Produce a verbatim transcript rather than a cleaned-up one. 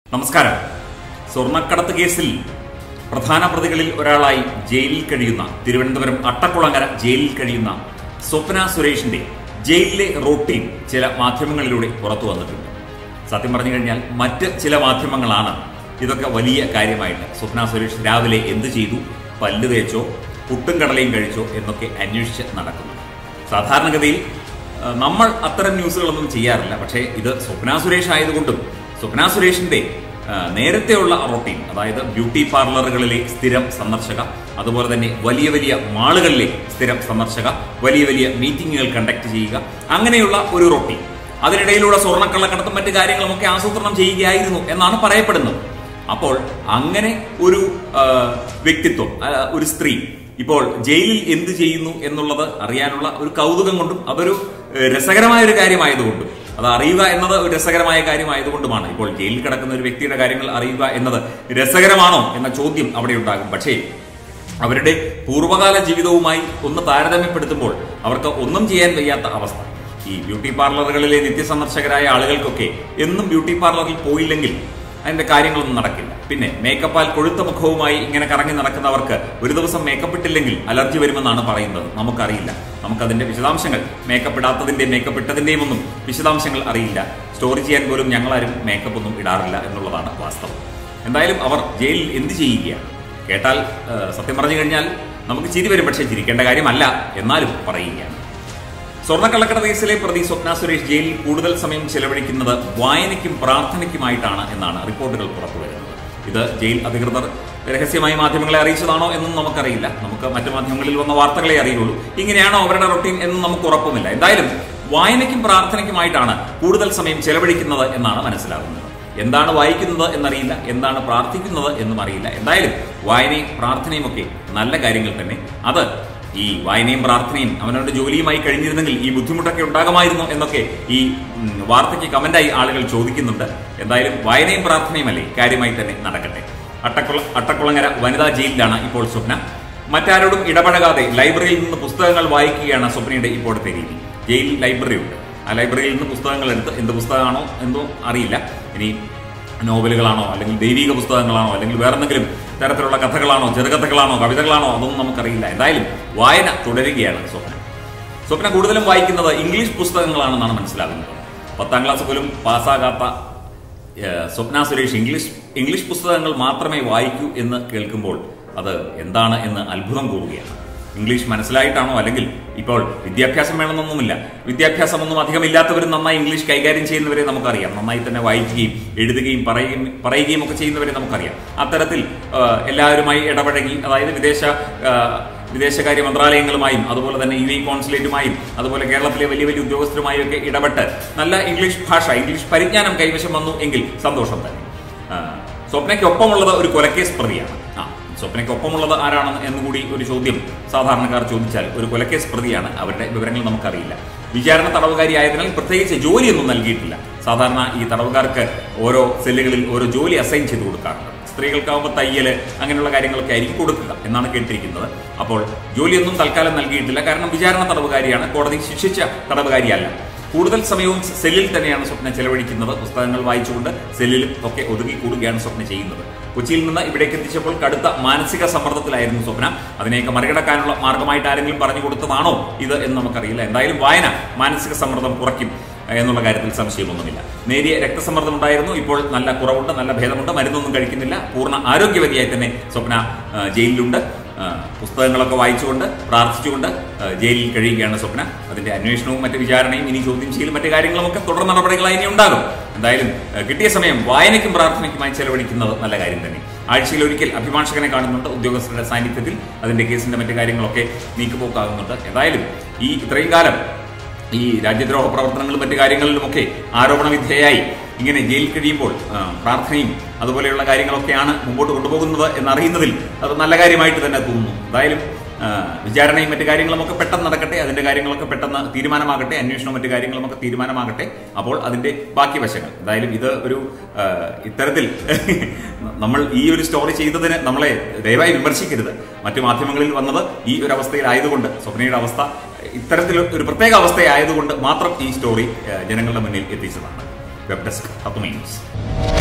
നമസ്കാരം. സ്വർണ്ണക്കടത്ത് കേസിൽ പ്രധാന പ്രതികളിൽ ഒരാളായി ജയിലിൽ കഴിയുന്ന തിരുവനന്തപുരം അട്ടക്കുളങ്ങര ജയിലിൽ കഴിയുന്ന സ്വപ്ന സുരേഷിന്റെ ജയിലിലെ റൂട്ടീൻ ചില മാധ്യമങ്ങളിലൂടെ പുറത്തു വന്നിട്ടുണ്ട്. സത്യം പറഞ്ഞു കഴിഞ്ഞാൽ മറ്റ് ചില മാധ്യമങ്ങളാണ് ഇതൊക്കെ വലിയ കാര്യമായിട്ട് സ്വപ്ന സുരേഷ് രാവിലെ എന്ത് ചെയ്തു, പല്ല് തേച്ചോ പുട്ടും കടലയും കഴിച്ചോ എന്നൊക്കെ അന്വേഷിച്ച് നടക്കുന്നു. സാധാരണഗതിയിൽ നമ്മൾ അത്തരം ന്യൂസുകളൊന്നും ചെയ്യാറില്ല. പക്ഷേ ഇത് സ്വപ്ന സുരേഷ് ആയതുകൊണ്ടും സ്വപ്ന സുരേഷിന്റെ നേരത്തെയുള്ള റൊട്ടീൻ, അതായത് ബ്യൂട്ടി പാർലറുകളിലെ സ്ഥിരം സന്ദർശക, അതുപോലെ തന്നെ വലിയ വലിയ മാളുകളിലെ സ്ഥിരം സന്ദർശക, വലിയ വലിയ മീറ്റിംഗുകൾ കണ്ടക്ട് ചെയ്യുക, അങ്ങനെയുള്ള ഒരു റൊട്ടീൻ, അതിനിടയിലൂടെ സ്വർണ്ണക്കള്ളക്കടത്തും മറ്റു കാര്യങ്ങളുമൊക്കെ ആസൂത്രണം ചെയ്യുകയായിരുന്നു എന്നാണ് പറയപ്പെടുന്നത്. അപ്പോൾ അങ്ങനെ ഒരു വ്യക്തിത്വം, ഒരു സ്ത്രീ ഇപ്പോൾ ജയിലിൽ എന്ത് ചെയ്യുന്നു എന്നുള്ളത് അറിയാനുള്ള ഒരു കൗതുകം കൊണ്ടും അതൊരു രസകരമായ ഒരു കാര്യമായതുകൊണ്ടും, അത് അറിയുക എന്നത് ഒരു രസകരമായ കാര്യമായതുകൊണ്ടുമാണ്. ഇപ്പോൾ ജയിലിൽ കിടക്കുന്ന ഒരു വ്യക്തിയുടെ കാര്യങ്ങൾ അറിയുക എന്നത് രസകരമാണോ എന്ന ചോദ്യം അവിടെ ഉണ്ടാകും. പക്ഷേ അവരുടെ പൂർവ്വകാല ജീവിതവുമായി ഒന്ന് താരതമ്യപ്പെടുത്തുമ്പോൾ അവർക്ക് ഒന്നും ചെയ്യാൻ വയ്യാത്ത അവസ്ഥ. ഈ ബ്യൂട്ടി പാർലറുകളിലെ നിത്യസന്ദർശകരായ ആളുകൾക്കൊക്കെ എന്നും ബ്യൂട്ടി പാർലറിൽ പോയില്ലെങ്കിൽ അതിന്റെ കാര്യങ്ങളൊന്നും നടക്കില്ല. പിന്നെ മേക്കപ്പാൽ കൊഴുത്ത മുഖവുമായി ഇങ്ങനെ കറങ്ങി നടക്കുന്നവർക്ക് ഒരു ദിവസം മേക്കപ്പ് ഇട്ടില്ലെങ്കിൽ അലർജി വരുമെന്നാണ് പറയുന്നത്. നമുക്കറിയില്ല, നമുക്കതിന്റെ വിശദാംശങ്ങൾ, മേക്കപ്പ് ഇടാത്തതിന്റെ മേക്കപ്പ് ഇട്ടതിന്റെയും ഒന്നും വിശദാംശങ്ങൾ അറിയില്ല. സ്റ്റോറി ചെയ്യാൻ പോലും ഞങ്ങളാരും മേക്കപ്പ് ഒന്നും ഇടാറില്ല എന്നുള്ളതാണ് വാസ്തവം. എന്തായാലും അവർ ജയിലിൽ എന്ത് ചെയ്യുകയാണ് കേട്ടാൽ സത്യം പറഞ്ഞു കഴിഞ്ഞാൽ നമുക്ക് ചിരി വരും. പക്ഷേ ചിരിക്കേണ്ട കാര്യമല്ല, എന്നാലും പറയുകയാണ്. സ്വർണ്ണക്കള്ളക്കടത്ത് കേസിലെ പ്രതി സ്വപ്ന സുരേഷ് ജയിലിൽ കൂടുതൽ സമയം ചെലവഴിക്കുന്നത് വായനയ്ക്കും പ്രാർത്ഥനയ്ക്കുമായിട്ടാണ് എന്നാണ് റിപ്പോർട്ടുകൾ പുറത്തുവരുന്നത്. ഇത് ജയിൽ അധികൃതർ രഹസ്യമായി മാധ്യമങ്ങളെ അറിയിച്ചതാണോ എന്നും നമുക്കറിയില്ല. നമുക്ക് മറ്റു മാധ്യമങ്ങളിൽ വന്ന വാർത്തകളെ അറിയുള്ളൂ. ഇങ്ങനെയാണോ അവരുടെ റൊട്ടീൻ എന്നും നമുക്ക് ഉറപ്പുമില്ല. എന്തായാലും വായനയ്ക്കും പ്രാർത്ഥനയ്ക്കുമായിട്ടാണ് കൂടുതൽ സമയം ചെലവഴിക്കുന്നത് എന്നാണ് മനസ്സിലാകുന്നത്. എന്താണ് വായിക്കുന്നത് എന്നറിയില്ല, എന്താണ് പ്രാർത്ഥിക്കുന്നത് എന്നും അറിയില്ല. എന്തായാലും വായനയും പ്രാർത്ഥനയും ഒക്കെ നല്ല കാര്യങ്ങൾ തന്നെ. അത് ഈ വായനയും പ്രാർത്ഥനയും അവനവന്റെ ജോലിയുമായി കഴിഞ്ഞിരുന്നെങ്കിൽ ഈ ബുദ്ധിമുട്ടൊക്കെ ഉണ്ടാകുമായിരുന്നു എന്നൊക്കെ ഈ വാർത്തയ്ക്ക് കമന്റായി ആളുകൾ ചോദിക്കുന്നുണ്ട്. എന്തായാലും വായനയും പ്രാർത്ഥനയും അല്ലേ, കാര്യമായി തന്നെ നടക്കട്ടെ. അട്ടക്കുള അട്ടക്കുളങ്ങര വനിതാ ജയിലിലാണ് ഇപ്പോൾ സ്വപ്ന. മറ്റാരോടും ഇടപഴകാതെ ലൈബ്രറിയിൽ നിന്ന് പുസ്തകങ്ങൾ വായിക്കുകയാണ് സ്വപ്നയുടെ ഇപ്പോഴത്തെ രീതി. ജയിലിൽ ലൈബ്രറി ഉണ്ട്. ആ ലൈബ്രറിയിൽ നിന്ന് പുസ്തകങ്ങൾ എടുത്ത്, എന്ത് പുസ്തകമാണോ എന്തോ അറിയില്ല, ഇനി നോവലുകളാണോ അല്ലെങ്കിൽ ദൈവിക പുസ്തകങ്ങളാണോ അല്ലെങ്കിൽ വേറെന്തെങ്കിലും തരത്തിലുള്ള കഥകളാണോ ചെറുകഥകളാണോ കവിതകളാണോ അതൊന്നും നമുക്കറിയില്ല. എന്തായാലും വായന തുടരുകയാണ് സ്വപ്ന. സ്വപ്ന കൂടുതലും വായിക്കുന്നത് ഇംഗ്ലീഷ് പുസ്തകങ്ങളാണെന്നാണ് മനസ്സിലാകുന്നത്. പത്താം ക്ലാസ് പോലും പാസ്സാകാത്ത സ്വപ്ന സുരേഷ് ഇംഗ്ലീഷ് ഇംഗ്ലീഷ് പുസ്തകങ്ങൾ മാത്രമേ വായിക്കൂ എന്ന് കേൾക്കുമ്പോൾ അത് എന്താണ് എന്ന് അത്ഭുതം കൂറുകയാണ്. ഇംഗ്ലീഷ് മനസ്സിലായിട്ടാണോ, അല്ലെങ്കിൽ ഇപ്പോൾ വിദ്യാഭ്യാസം വേണമെന്നൊന്നുമില്ല, വിദ്യാഭ്യാസമൊന്നും അധികമില്ലാത്തവരും നന്നായി ഇംഗ്ലീഷ് കൈകാര്യം ചെയ്യുന്നവരെ നമുക്കറിയാം. നന്നായി തന്നെ വായിക്കുകയും എഴുതുകയും പറയുകയും പറയുകയും ഒക്കെ ചെയ്യുന്നവരെ നമുക്കറിയാം. അത്തരത്തിൽ എല്ലാവരുമായി ഇടപഴകി, അതായത് വിദേശ വിദേശകാര്യ മന്ത്രാലയങ്ങളുമായും അതുപോലെ തന്നെ യു എ കോൺസുലേറ്റുമായും അതുപോലെ കേരളത്തിലെ വലിയ വലിയ ഉദ്യോഗസ്ഥരുമായും ഒക്കെ ഇടപെട്ട് നല്ല ഇംഗ്ലീഷ് ഭാഷ, ഇംഗ്ലീഷ് പരിജ്ഞാനം കൈവശം വന്നു എങ്കിൽ സന്തോഷം തന്നെ. സ്വപ്നയ്ക്കൊപ്പമുള്ളത് ഒരു കൊലക്കേസ് പ്രതിയാണ്. ആ സ്വപ്നയ്ക്കൊപ്പമുള്ളത് ആരാണെന്ന് എന്നുകൂടി ഒരു ചോദ്യം സാധാരണക്കാർ ചോദിച്ചാൽ ഒരു കൊലക്കേസ് പ്രതിയാണ്. അവരുടെ വിവരങ്ങൾ നമുക്കറിയില്ല. വിചാരണ തടവുകാരി ആയതിനാൽ പ്രത്യേകിച്ച് ജോലിയൊന്നും നൽകിയിട്ടില്ല. സാധാരണ ഈ തടവുകാർക്ക് ഓരോ സെല്ലുകളിൽ ഓരോ ജോലി അസൈൻ ചെയ്ത് കൊടുക്കാറുണ്ട്. സ്ത്രീകൾക്കാവുമ്പോൾ തയ്യല് അങ്ങനെയുള്ള കാര്യങ്ങളൊക്കെ ആയിരിക്കും കൊടുക്കുക എന്നാണ് കേട്ടിരിക്കുന്നത്. അപ്പോൾ ജോലിയൊന്നും തൽക്കാലം നൽകിയിട്ടില്ല. കാരണം വിചാരണ തടവുകാരിയാണ്, കോടതി ശിക്ഷിച്ച തടവുകാരിയല്ല. കൂടുതൽ സമയവും സെല്ലിൽ തന്നെയാണ് സ്വപ്ന ചെലവഴിക്കുന്നത്. പുസ്തകങ്ങൾ വായിച്ചുകൊണ്ട് സെല്ലിലും ഒക്കെ ഒതുങ്ങി കൂടുകയാണ് സ്വപ്ന ചെയ്യുന്നത്. കൊച്ചിയിൽ നിന്ന് ഇവിടേക്ക് എത്തിച്ചപ്പോൾ കടുത്ത മാനസിക സമ്മർദ്ദത്തിലായിരുന്നു സ്വപ്ന. അതിനെയൊക്കെ മറികടക്കാനുള്ള മാർഗമായിട്ട് ആരെങ്കിലും പറഞ്ഞു കൊടുത്തതാണോ ഇത് എന്ന് നമുക്കറിയില്ല. എന്തായാലും വായന മാനസിക സമ്മർദ്ദം കുറയ്ക്കും എന്നുള്ള കാര്യത്തിൽ സംശയമൊന്നുമില്ല. നേരിയ രക്തസമ്മർദ്ദം ഉണ്ടായിരുന്നു, ഇപ്പോൾ നല്ല കുറവുണ്ട്, നല്ല ഭേദമുണ്ട്, മരുന്നൊന്നും കഴിക്കുന്നില്ല, പൂർണ്ണ ആരോഗ്യവതിയായി തന്നെ സ്വപ്ന ജയിലിലുണ്ട്. പുസ്തകങ്ങളൊക്കെ വായിച്ചുകൊണ്ട് പ്രാർത്ഥിച്ചുകൊണ്ട് ജയിലിൽ കഴിയുകയാണ് സ്വപ്ന. അതിന്റെ അന്വേഷണവും മറ്റ് വിചാരണയും ഇനി ചോദ്യം ചെയ്യലും മറ്റു കാര്യങ്ങളുമൊക്കെ തുടർ നടപടികളായി ഇനി ഉണ്ടാകും. എന്തായാലും കിട്ടിയ സമയം വായനയ്ക്കും പ്രാർത്ഥനയ്ക്കുമായി ചെലവഴിക്കുന്നത് നല്ല കാര്യം തന്നെ. ആഴ്ചയിൽ ഒരിക്കൽ അഭിഭാഷകനെ കാണുന്നുണ്ട് ഉദ്യോഗസ്ഥരുടെ സാന്നിധ്യത്തിൽ. അതിന്റെ കേസിന്റെ മറ്റു കാര്യങ്ങളൊക്കെ നീക്കുപോക്കാകുന്നുണ്ട്. എന്തായാലും ഈ ഇത്രയും കാലം ഈ രാജ്യദ്രോഹ പ്രവർത്തനങ്ങളും മറ്റു കാര്യങ്ങളിലുമൊക്കെ ആരോപണ വിധേയായി ഇങ്ങനെ ജയിലിൽ കഴിയുമ്പോൾ പ്രാർത്ഥനയും അതുപോലെയുള്ള കാര്യങ്ങളൊക്കെയാണ് മുമ്പോട്ട് കൊണ്ടുപോകുന്നത് എന്നറിയുന്നതിൽ അത് നല്ല കാര്യമായിട്ട് തന്നെ തോന്നുന്നു. എന്തായാലും വിചാരണയും മറ്റു കാര്യങ്ങളുമൊക്കെ പെട്ടെന്ന് നടക്കട്ടെ, അതിന്റെ കാര്യങ്ങളൊക്കെ പെട്ടെന്ന് തീരുമാനമാകട്ടെ, അന്വേഷണവും മറ്റു കാര്യങ്ങളുമൊക്കെ തീരുമാനമാകട്ടെ. അപ്പോൾ അതിന്റെ ബാക്കി വശങ്ങൾ, എന്തായാലും ഇത് ഒരു ഇത്തരത്തിൽ നമ്മൾ ഈ ഒരു സ്റ്റോറി ചെയ്തതിന് നമ്മളെ ദയവായി വിമർശിക്കരുത്. മറ്റു മാധ്യമങ്ങളിൽ വന്നത് ഈ ഒരു അവസ്ഥയിലായതുകൊണ്ട്, സ്വപ്നയുടെ അവസ്ഥ ഇത്തരത്തിൽ ഒരു പ്രത്യേക അവസ്ഥയായതുകൊണ്ട് മാത്രം ഈ സ്റ്റോറി ജനങ്ങളുടെ മുന്നിൽ എത്തിച്ചതാണ്. Web desk Tatwamayi news.